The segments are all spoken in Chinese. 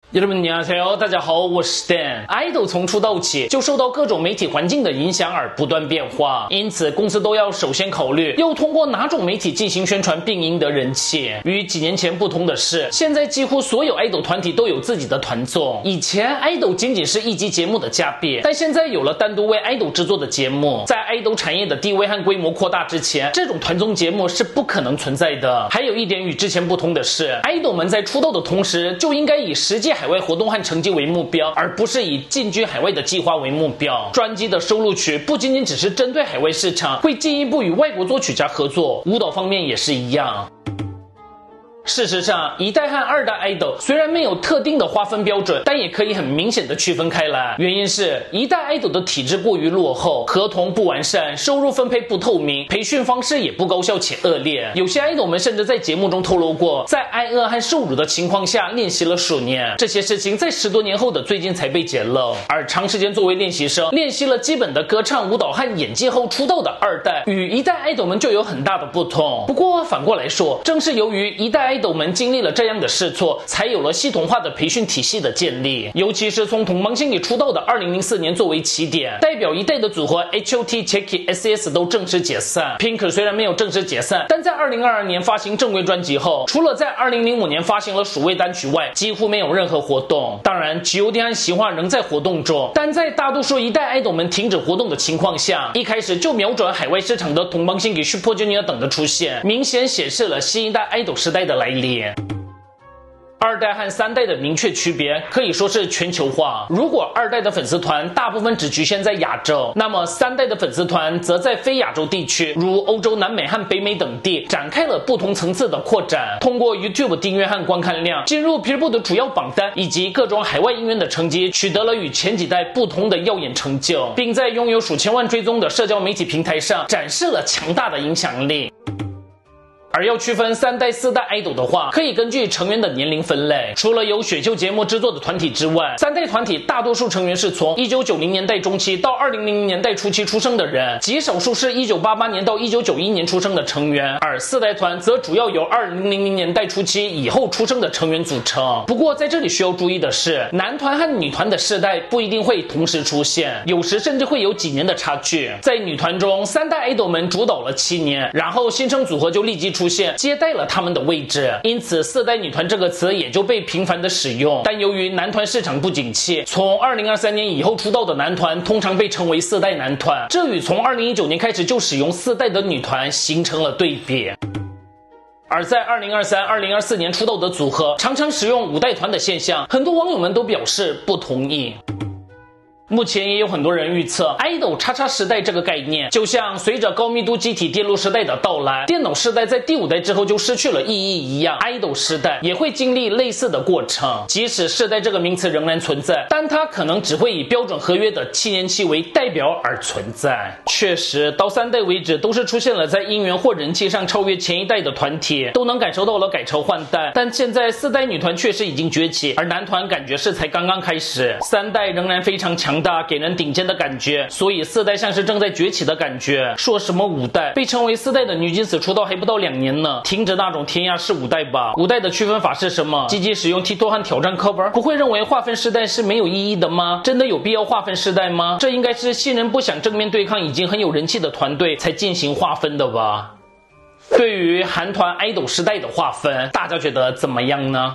여러분大家好，我是 Dan。idol 从出道起就受到各种媒体环境的影响而不断变化，因此公司都要首先考虑要通过哪种媒体进行宣传并赢得人气。与几年前不同的是，现在几乎所有 idol 团体都有自己的团综。以前 idol 仅仅是一集节目的嘉宾，但现在有了单独为 idol 制作的节目。在 idol 产业的地位和规模扩大之前，这种团综节目是不可能存在的。还有一点与之前不同的是， idol 们在出道的同时就应该以实际海外活动和成绩为目标，而不是以进军海外的计划为目标。专辑的收录曲不仅仅只是针对海外市场，会进一步与外国作曲家合作，舞蹈方面也是一样。事实上，一代和二代 idol 虽然没有特定的划分标准，但也可以很明显的区分开来。原因是一代 idol 的体制过于落后，合同不完善，收入分配不透明，培训方式也不高效且恶劣。有些 idol 们甚至在节目中透露过，在挨饿和受辱的情况下练习了数年。这些事情在10多年后的最近才被揭露。而长时间作为练习生，练习了基本的歌唱、舞蹈和演技后出道的二代，与一代 idol 们就有很大的不同。不过反过来说，正是由于一代idol 们经历了这样的试错，才有了系统化的培训体系的建立。尤其是从同邦星给出道的2004年作为起点，代表一代的组合 HOT、Jaekie、SS 都正式解散。Pink 虽然没有正式解散，但在2022年发行正规专辑后，除了在2005年发行了数位单曲外，几乎没有任何活动。当然 GOD 和企划仍在活动中，但在大多数一代 idol 们停止活动的情况下，一开始就瞄准海外市场的同邦星给 Super Junior 等的出现，明显显示了新一代 idol 时代的来临。二代和三代的明确区别可以说是全球化。如果二代的粉丝团大部分只局限在亚洲，那么三代的粉丝团则在非亚洲地区，如欧洲、南美和北美等地展开了不同层次的扩展。通过 YouTube 订阅和观看量，进入 Billboard 的主要榜单以及各种海外音乐的成绩，取得了与前几代不同的耀眼成就，并在拥有数千万追踪的社交媒体平台上展示了强大的影响力。而要区分三代、四代 idol 的话，可以根据成员的年龄分类。除了有选秀节目制作的团体之外，三代团体大多数成员是从1990年代中期到2000年代初期出生的人，极少数是1988年到1991年出生的成员。而四代团则主要由2000年代初期以后出生的成员组成。不过在这里需要注意的是，男团和女团的世代不一定会同时出现，有时甚至会有几年的差距。在女团中，三代 idol 们主导了7年，然后新生组合就立即出现，接代了他们的位置，因此四代女团这个词也就被频繁的使用。但由于男团市场不景气，从2023年以后出道的男团通常被称为四代男团，这与从2019年开始就使用四代的女团形成了对比。而在2023、2024年出道的组合常常使用5代团的现象，很多网友们都表示不同意。目前也有很多人预测 idol 叉叉时代这个概念，就像随着高密度机体电路时代的到来，电脑时代在第5代之后就失去了意义一样， idol 时代也会经历类似的过程。即使世代这个名词仍然存在，但它可能只会以标准合约的7年期为代表而存在。确实到3代为止都是出现了在音源或人气上超越前一代的团体，都能感受到了改朝换代。但现在4代女团确实已经崛起，而男团感觉是才刚刚开始。3代仍然非常强大，给人顶尖的感觉，所以4代像是正在崛起的感觉。说什么5代被称为4代的女金子出道还不到2年呢，听着那种天涯是5代吧。5代的区分法是什么？积极使用 TikTok 和挑战课本？不会认为划分世代是没有意义的吗？真的有必要划分世代吗？这应该是新人不想正面对抗已经很有人气的团队才进行划分的吧。对于韩团 idol 时代的划分，大家觉得怎么样呢？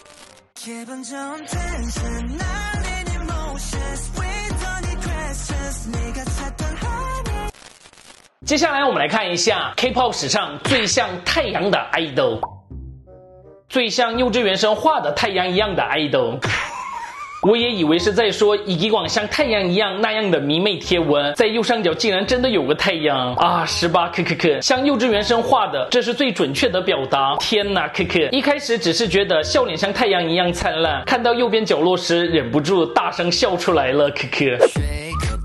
接下来我们来看一下 K-pop 史上最像太阳的 idol， 最像幼稚园生画的太阳一样的 idol。我也以为是在说以往像太阳一样那样的迷妹贴文，在右上角竟然真的有个太阳啊！18像幼稚园生画的，这是最准确的表达。天哪，一开始只是觉得笑脸像太阳一样灿烂，看到右边角落时忍不住大声笑出来了。